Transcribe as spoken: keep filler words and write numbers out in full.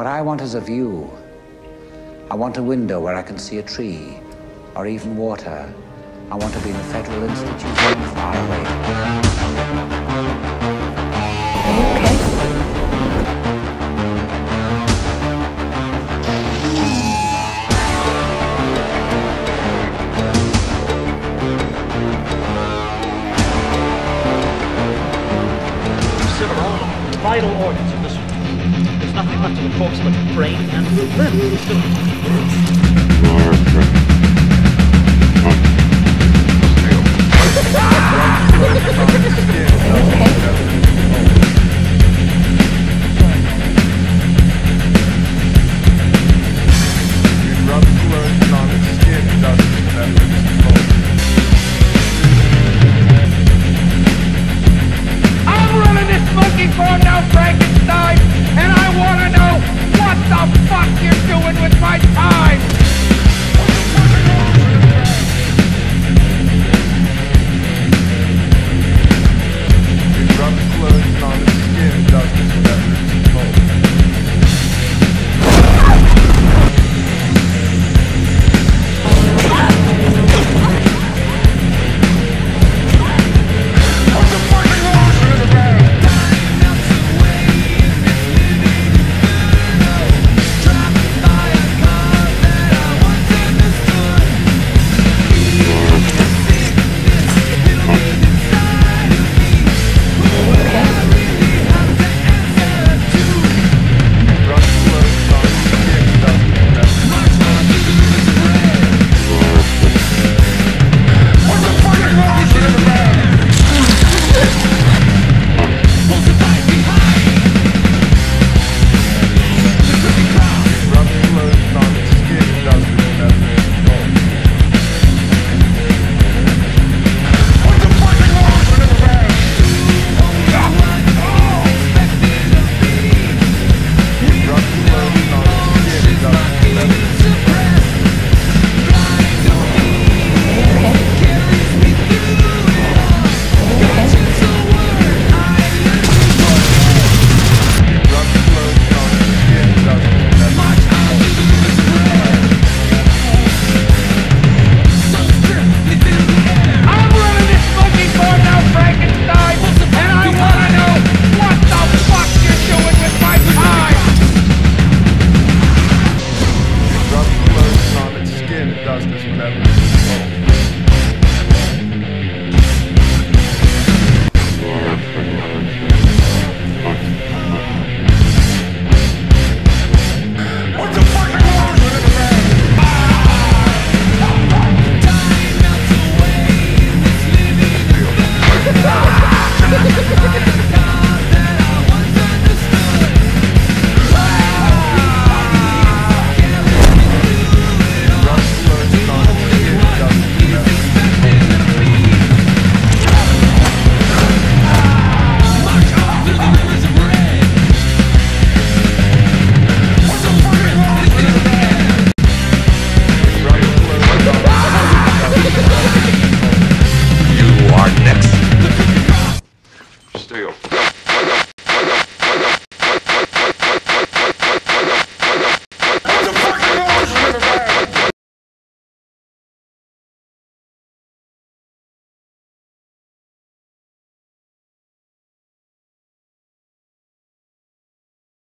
What I want is a view. I want a window where I can see a tree, or even water. I want to be in a federal institution far away. Are you okay? Consider all the vital organs of this one. There's nothing left of the corpse but the brain and the liver.